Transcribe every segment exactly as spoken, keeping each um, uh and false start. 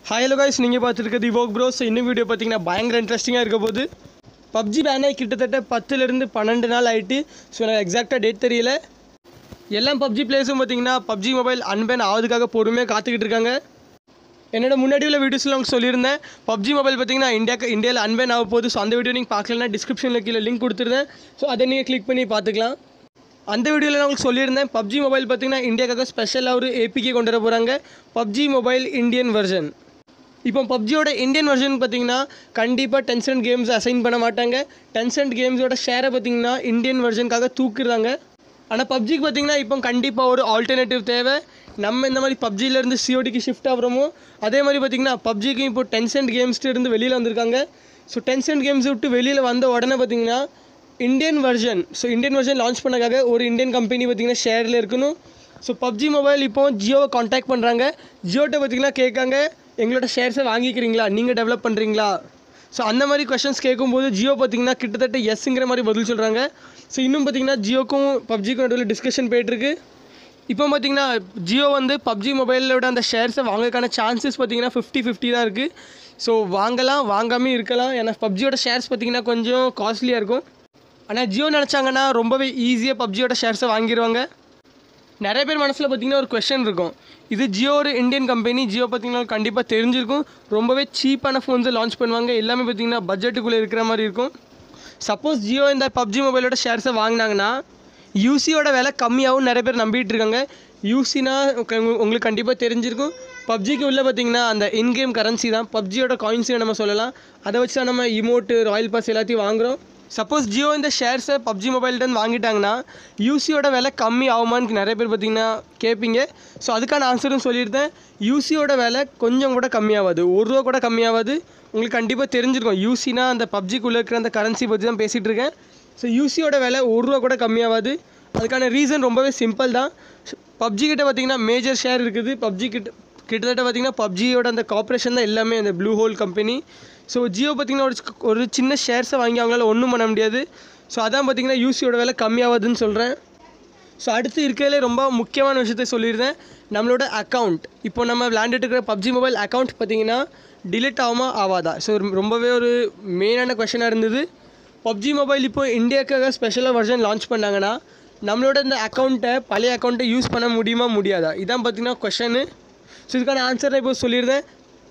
हाय hello guys நீங்கள் பார்த்துருக்கிறது vlog bro. So இன்னும் வீடியோ பார்த்தீங்கன்னா பயங்கர இன்ட்ரெஸ்டிங்காக இருக்க போகுது. பப்ஜி பேன் ஆகி கிட்டத்தட்ட பத்துலேருந்து பன்னெண்டு நாள் ஆகிட்டு. ஸோ எனக்கு எக்ஸாக்டாக டேட் தெரியல. எல்லாம் பப்ஜி பிளேயர்ஸும் பார்த்தீங்கன்னா பப்ஜி மொபைல் அன்பேன் ஆகுதுக்காக பொறுமையாக காத்துக்கிட்டு இருக்காங்க. என்னோட முன்னாடி உள்ள வீடியோஸில் அவங்க சொல்லியிருந்தேன் பப்ஜி மொபைல் பார்த்தீங்கன்னா இந்தியாவுக்கு இந்தியாவில் அன்பேன் ஆக போகுது. ஸோ அந்த வீடியோ நீங்கள் பார்க்கலன்னா டிஸ்கிரிப்ஷனில் கீழே லிங்க் கொடுத்துருந்தேன். ஸோ அதை நீங்கள் கிளிக் பண்ணி பார்த்துக்கலாம். அந்த வீடியோவில் நான் உங்களுக்கு சொல்லியிருந்தேன் பப்ஜி மொபைல் பார்த்தீங்கன்னா இந்தியாவுக்காக ஸ்பெஷலாக ஒரு ஏபிகே கொண்டு வர போகிறாங்க. PUBG mobile Indian version. இப்போ பப்ஜியோட இந்தியன் வெர்ஷன் பார்த்தீங்கன்னா கண்டிப்பாக டென்சன்ட் கேம்ஸ் அசைன் பண்ண மாட்டாங்க. டென்சன்ட் கேம்ஸோட ஷேரை பார்த்தீங்கன்னா இந்தியன் வெர்ஷனுக்காக தூக்குறாங்க. ஆனால் பப்ஜிக்கு பார்த்தீங்கன்னா இப்போ கண்டிப்பாக ஒரு ஆல்டர்னேட்டிவ் தேவை. நம்ம இந்த மாதிரி பப்ஜிலேருந்து சிஓடிக்கு ஷிஃப்ட் ஆகிறோமோ அதே மாதிரி பார்த்தீங்கன்னா பப்ஜிக்கு இப்போ டென்சன்ட் கேம்ஸ்ட்டு இருந்து வெளியில் வந்திருக்காங்க. ஸோ டென்சன்ட் கேம்ஸ் விட்டு வெளியில் வந்த உடனே பார்த்தீங்கன்னா Indian version so Indian version launch பண்ணக்காக ஒரு இந்தியன் கம்பெனி பார்த்தீங்கன்னா ஷேரில் இருக்கணும். ஸோ பப்ஜி மொபைல் இப்போ ஜியோவை காண்டாக்ட் பண்ணுறாங்க. ஜியோட்ட பார்த்தீங்கன்னா கேட்காங்க எங்களோட ஷேர்ஸை வாங்கிக்கிறீங்களா, நீங்கள் டெவலப் பண்ணுறீங்களா. ஸோ அந்த மாதிரி கொஷன்ஸ் கேட்கும்போது ஜியோ பார்த்தீங்கன்னா கிட்டத்தட்ட எஸ்ங்கிற மாதிரி பதில் சொல்கிறாங்க. ஸோ இன்னும் பார்த்தீங்கன்னா ஜியோக்கும் பப்ஜிக்கும் நடுவில் டிஸ்கஷன் போய்ட்டுருக்கு. இப்போ பார்த்தீங்கன்னா ஜியோ வந்து பப்ஜி மொபைலோட அந்த ஷேர்ஸை வாங்கறதுக்கான சான்சஸ் பார்த்தீங்கன்னா ஃபிஃப்டி ஃபிஃப்டி தான் இருக்குது. ஸோ வாங்கலாம் வாங்காமல் இருக்கலாம். ஏன்னா பப்ஜியோட ஷேர்ஸ் பார்த்தீங்கன்னா கொஞ்சம் காஸ்ட்லியாக இருக்கும். ஆனால் ஜியோ நினச்சாங்கன்னா ரொம்பவே ஈஸியாக பப்ஜியோட ஷேர்ஸை வாங்கிடுவாங்க. நிறைய பேர் மனசில் பார்த்திங்கன்னா ஒரு கொஷன் இருக்கும், இது ஜியோ ஒரு இந்தியன் கம்பெனி, ஜியோ பார்த்திங்கன்னா கண்டிப்பாக தெரிஞ்சிருக்கும், ரொம்பவே சீப்பான ஃபோன்ஸை லான்ச் பண்ணுவாங்க, எல்லாமே பார்த்திங்கன்னா பட்ஜெட்டுக்குள்ளே இருக்கிற மாதிரி இருக்கும். சப்போஸ் ஜியோ இந்த பப்ஜி மொபைலோட ஷேர்ஸை வாங்கினாங்கன்னா யூசியோட விலை கம்மியாகவும் நிறைய பேர் நம்பிட்டு இருக்காங்க. யூசினா உங்களுக்கு கண்டிப்பாக தெரிஞ்சிருக்கும், பப்ஜிக்கு உள்ள பார்த்திங்கன்னா அந்த இன்கேம் கரன்சி தான் பப்ஜியோட காயின்ஸை நம்ம சொல்லலாம். அதை வச்சு தான் நம்ம இமோட்டு ராயல் பாஸ் எல்லாத்தையும் வாங்குகிறோம். சப்போஸ் ஜியோ இந்த ஷேர்ஸை பப்ஜி மொபைல்டன் வாங்கிட்டாங்கன்னா யூசியோட விலை கம்மி ஆகுமான்னு நிறைய பேர் பார்த்தீங்கன்னா கேட்பீங்க. ஸோ அதுக்கான ஆன்சரும் சொல்லியிருந்தேன். யூசியோட விலை கொஞ்சம் கூட கம்மியாகாது, ஒரு ரூபா கூட கம்மியாகாது. உங்களுக்கு கண்டிப்பாக தெரிஞ்சிருக்கும், யூசினா அந்த பப்ஜிக்குள்ளே இருக்கிற அந்த கரன்சி பற்றி தான் பேசிகிட்டு இருக்கேன். ஸோ யூசியோட விலை ஒரு ரூபா கூட கம்மியாகாது. அதுக்கான ரீசன் ரொம்பவே சிம்பிள் தான். பப்ஜி கிட்ட பார்த்திங்கன்னா மேஜர் ஷேர் இருக்குது. பப்ஜி கிட்ட கிட்டத்தட்ட பார்த்திங்கன்னா பப்ஜியோட அந்த கார்பரேஷன் தான் எல்லாமே அந்த blue hole company. So Jio பார்த்திங்கன்னா ஒரு ஒரு சின்ன ஷேர்ஸை வாங்கி அவங்களால ஒன்றும் பண்ண முடியாது. ஸோ அதான் பார்த்திங்கன்னா யூசியோட விலை கம்மியாகுதுன்னு சொல்கிறேன். ஸோ அடுத்து இருக்கிறதுலே ரொம்ப முக்கியமான விஷயத்த சொல்லியிருந்தேன், நம்மளோட அக்கௌண்ட். இப்போ நம்ம விளையாண்டுட்டு இருக்கிற பப்ஜி மொபைல் அக்கௌண்ட் பார்த்திங்கன்னா டிலீட் ஆகுமா ஆகாதா. ஸோ ரொம்பவே ஒரு மெயினான கொஷனாக இருந்தது. பப்ஜி மொபைல் இப்போ இந்தியாவுக்காக ஸ்பெஷலாக வெர்ஷன் லான்ச் பண்ணாங்கன்னா நம்மளோட இந்த அக்கௌண்ட்டை பழைய அக்கௌண்ட்டை யூஸ் பண்ண முடியுமா முடியாதா, இதான் பார்த்திங்கன்னா கொஷனு. ஸோ இதுக்கான ஆன்சரை இப்போ சொல்லியிருந்தேன்,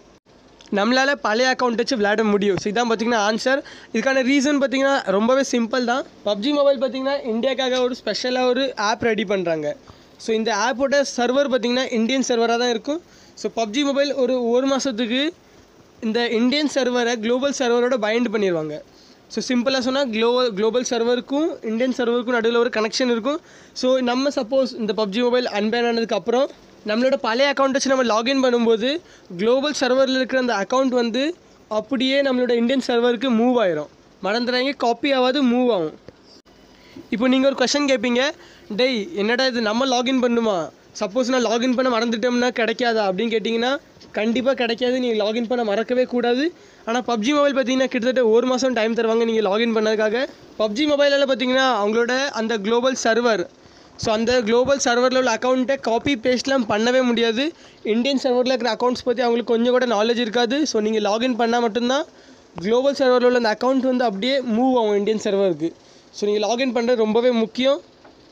நம்மளால் பழைய அக்கௌண்ட் வச்சு விளையாட முடியும். ஸோ இதான் பார்த்திங்கன்னா ஆன்சர். இதுக்கான ரீசன் பார்த்திங்கன்னா ரொம்பவே சிம்பிள் தான். பப்ஜி மொபைல் பார்த்திங்கன்னா இந்தியாவுக்காக ஒரு ஸ்பெஷலாக ஒரு ஆப் ரெடி பண்ணுறாங்க. ஸோ இந்த ஆப்போட சர்வர் பார்த்திங்கன்னா இந்தியன் சர்வராக தான் இருக்கும். ஸோ பப்ஜி மொபைல் ஒரு ஒரு மாதத்துக்கு இந்த இந்தியன் சர்வரை குளோபல் சர்வரோட பைண்ட் பண்ணிடுவாங்க. ஸோ சிம்பிளாக சொன்னால் க்ளோ குளோபல் சர்வருக்கும் இந்தியன் சர்வருக்கும் நடுவில் ஒரு கனெக்ஷன் இருக்கும். ஸோ நம்ம சப்போஸ் இந்த பப்ஜி மொபைல் அன்பேன் ஆனதுக்கப்புறம் நம்மளோட பழைய அக்கௌண்ட் வச்சு நம்ம லாகின் பண்ணும்போது குளோபல் சர்வரில் இருக்கிற அந்த அக்கௌண்ட் வந்து அப்படியே நம்மளோட இந்தியன் சர்வருக்கு மூவ் ஆயிரும். மறந்துடுறாங்க, காப்பி ஆகாது, மூவ் ஆகும். இப்போ நீங்கள் ஒரு கொஷன் கேட்பீங்க, டேய் என்னடா இது நம்ம லாகின் பண்ணுமா, சப்போஸ் நான் லாகின் பண்ண மறந்துட்டோம்னா கிடைக்காதா அப்படின்னு கேட்டிங்கன்னா கண்டிப்பாக கிடைக்காது. நீங்கள் லாகின் பண்ண மறக்கவே கூடாது. ஆனால் பப்ஜி மொபைல் பார்த்தீங்கன்னா கிட்டத்தட்ட ஒரு மாதம் டைம் தருவாங்க நீங்கள் லாகின் பண்ணதுக்காக. பப்ஜி மொபைலில் பார்த்தீங்கன்னா அவங்களோட அந்த குளோபல் சர்வர், ஸோ அந்த குளோபல் சர்வரில் உள்ள அக்கௌண்ட்டை காப்பி பேஸ்ட்லாம் பண்ணவே முடியாது. இந்தியன் சர்வரில் இருக்கிற அக்கௌண்ட்ஸ் பற்றி அவங்களுக்கு கொஞ்சம் கூட நாலேஜ் இருக்காது. ஸோ நீங்கள் லாகின் பண்ணால் மட்டும்தான் குளோபல் சர்வரில் உள்ள அந்த அக்கௌண்ட் வந்து அப்படியே மூவ் ஆகும் இந்தியன் சர்வருக்கு. ஸோ நீங்கள் லாகின் பண்ணுறது ரொம்பவே முக்கியம்.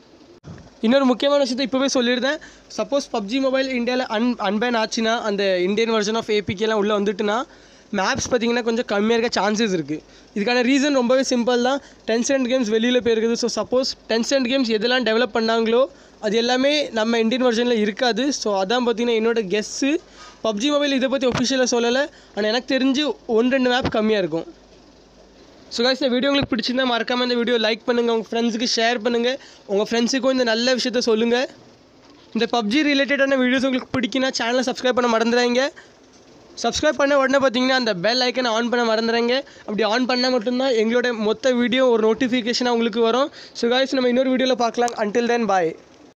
இன்னொரு முக்கியமான விஷயத்தை இப்போவே சொல்லியிருந்தேன், சப்போஸ் பப்ஜி மொபைல் இந்தியாவில் அன் அன்பேன் ஆச்சுன்னா அந்த இந்தியன் வெர்ஷன் ஆஃப் ஏபிகேலாம் உள்ளே வந்துட்டுனா மேப்ஸ் பார்த்திங்கன்னா கொஞ்சம் கம்மியாக இருக்க சான்சஸ் இருக்குது. இதுக்கான ரீசன் ரொம்பவே சிம்பிள் தான், டென்சன்ட் கேம்ஸ் வெளியில் போயிருக்குது. ஸோ சப்போஸ் டென்சன்ட் கேம்ஸ் எதெல்லாம் டெவலப் பண்ணாங்களோ அது எல்லாமே நம்ம இந்தியன் வெர்ஷனில் இருக்காது. ஸோ அதான் பார்த்திங்கன்னா என்னோட கெஸ்ஸு. பப்ஜி மொபைல் இதை பற்றி ஒஃபிஷியலாக சொல்லலை, ஆனால் எனக்கு தெரிஞ்சு ஒன்று ரெண்டு மேப் கம்மியாக இருக்கும். ஸோ காய்ஸ் இந்த வீடியோ உங்களுக்கு பிடிச்சிருந்தா மறக்காமல் இந்த வீடியோ லைக் பண்ணுங்கள், உங்கள் ஃப்ரெண்ட்ஸுக்கு ஷேர் பண்ணுங்கள், உங்கள் ஃப்ரெண்ட்ஸுக்கும் இந்த நல்ல விஷயத்த சொல்லுங்கள். இந்த பப்ஜி ரிலேட்டடான வீடியோஸ் உங்களுக்கு பிடிக்குன்னா சேனலை சப்ஸ்கிரைப் பண்ண மறந்துடாங்க. சப்ஸ்கிரைப் பண்ண உடனே பார்த்தீங்கன்னா அந்த பெல் ஐக்கனை ஆன் பண்ண மறந்துடுங்க. அப்படி ஆன் பண்ணால் மட்டும்தான் எங்களோட மொத்த வீடியோ ஒரு நோட்டிஃபிகேஷனாக உங்களுக்கு வரும். ஸோ காய்ஸ் நம்ம இன்னொரு வீடியோவில் பார்க்கலாம். அன்டில் தென் பாய்.